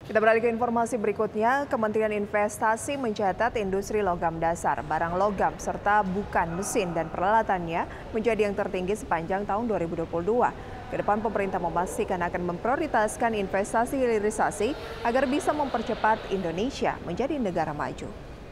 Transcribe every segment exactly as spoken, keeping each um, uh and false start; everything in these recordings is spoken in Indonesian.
Kita beralih ke informasi berikutnya, Kementerian Investasi mencatat industri logam dasar, barang logam, serta bukan mesin dan peralatannya menjadi yang tertinggi sepanjang tahun dua ribu dua puluh dua. Kedepan pemerintah memastikan akan memprioritaskan investasi hilirisasi agar bisa mempercepat Indonesia menjadi negara maju.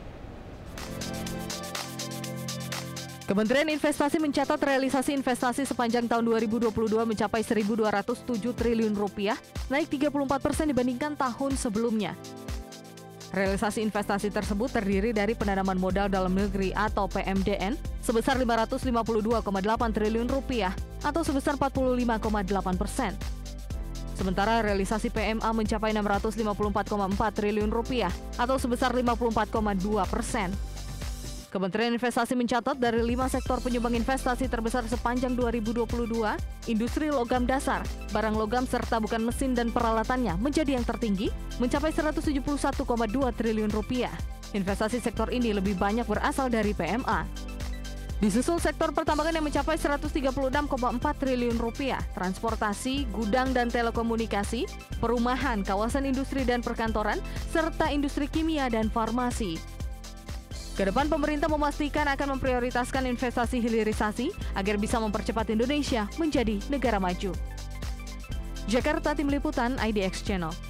Kementerian Investasi mencatat realisasi investasi sepanjang tahun dua ribu dua puluh dua mencapai seribu dua ratus tujuh triliun rupiah, naik tiga puluh empat persen dibandingkan tahun sebelumnya. Realisasi investasi tersebut terdiri dari penanaman modal dalam negeri atau P M D N sebesar lima ratus lima puluh dua koma delapan triliun rupiah atau sebesar empat puluh lima koma delapan persen. Sementara realisasi P M A mencapai enam ratus lima puluh empat koma empat triliun rupiah atau sebesar lima puluh empat koma dua persen. Kementerian Investasi mencatat dari lima sektor penyumbang investasi terbesar sepanjang dua ribu dua puluh dua, industri logam dasar, barang logam serta bukan mesin dan peralatannya menjadi yang tertinggi, mencapai seratus tujuh puluh satu koma dua triliun rupiah. Investasi sektor ini lebih banyak berasal dari P M A. Disusul sektor pertambangan yang mencapai seratus tiga puluh enam koma empat triliun rupiah, transportasi, gudang dan telekomunikasi, perumahan, kawasan industri dan perkantoran, serta industri kimia dan farmasi. Kedepan pemerintah memastikan akan memprioritaskan investasi hilirisasi agar bisa mempercepat Indonesia menjadi negara maju. Jakarta, Tim Liputan I D X Channel.